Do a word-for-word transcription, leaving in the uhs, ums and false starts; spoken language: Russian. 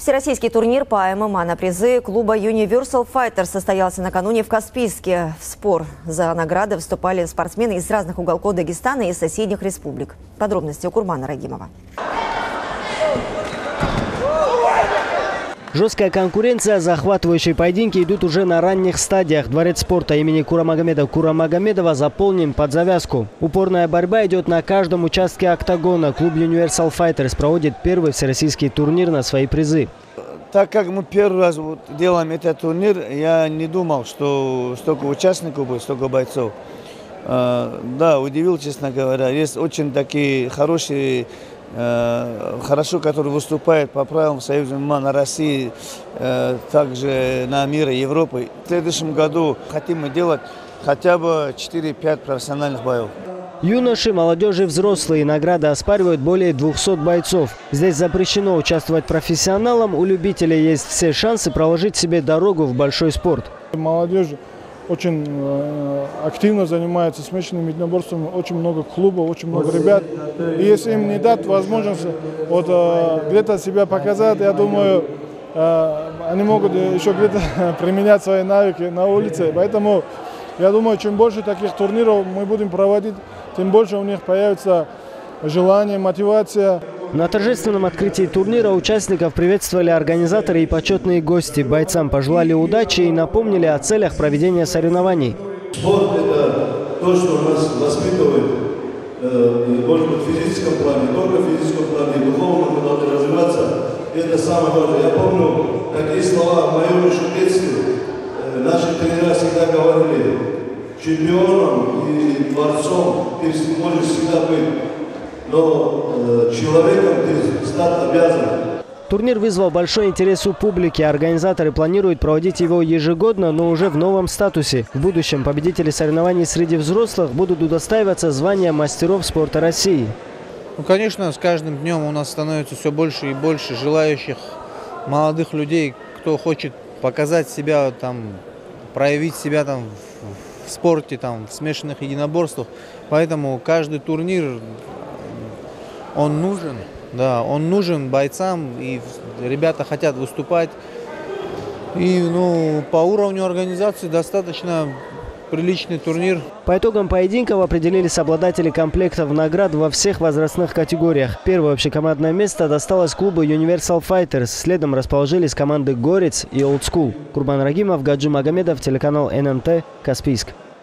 Всероссийский турнир по эм эм а на призы клуба Universal Fighters состоялся накануне в Каспийске. В спор за награды вступали спортсмены из разных уголков Дагестана и соседних республик. Подробности у Курмана Рагимова. Жесткая конкуренция, захватывающие поединки идут уже на ранних стадиях. Дворец спорта имени Курамагомеда Курамагомедова заполнен под завязку. Упорная борьба идет на каждом участке октагона. Клуб Universal Fighters проводит первый всероссийский турнир на свои призы. Так как мы первый раз вот делаем этот турнир, я не думал, что столько участников будет, столько бойцов. А, да, удивил, честно говоря. Есть очень такие хорошие, а, хорошо, которые выступают по правилам Союза эм эм а на России, а, также на мир и Европы. В следующем году хотим мы делать хотя бы четыре-пять профессиональных боев. Юноши, молодежи, взрослые. Награды оспаривают более двухсот бойцов. Здесь запрещено участвовать профессионалам. У любителей есть все шансы проложить себе дорогу в большой спорт. Молодежь очень э, активно занимается смешанными единоборствами. Очень много клубов, очень много ребят. И если им не дать возможность вот, э, где-то себя показать, я думаю, э, они могут еще где-то применять свои навыки на улице. Поэтому я думаю, чем больше таких турниров мы будем проводить, тем больше у них появится желание, мотивация. На торжественном открытии турнира участников приветствовали организаторы и почетные гости. Бойцам пожелали удачи и напомнили о целях проведения соревнований. Спорт – это то, что нас воспитывает, э, может быть, в физическом плане, не только в физическом плане, и духовно мы должны развиваться. Это самое важное. Я помню такие слова в моем еще детстве. Наши тренера всегда говорили: чемпионом и творцом ты можешь всегда быть, но э, человеком ты стать обязан. Турнир вызвал большой интерес у публики. Организаторы планируют проводить его ежегодно, но уже в новом статусе. В будущем победители соревнований среди взрослых будут удостаиваться звания мастеров спорта России. Ну, конечно, с каждым днем у нас становится все больше и больше желающих молодых людей, кто хочет показать себя, там, проявить себя там, в, в спорте, там, в смешанных единоборствах. Поэтому каждый турнир, он нужен, да, он нужен бойцам, и ребята хотят выступать. И ну, по уровню организации достаточно приличный турнир. По итогам поединков определились обладатели комплектов наград во всех возрастных категориях. Первое общекомандное место досталось клубу Universal Fighters. Следом расположились команды «Горец» и «Олд Скул». Курбан Рагимов, Гаджи Магомедов, телеканал эн эн тэ, Каспийск.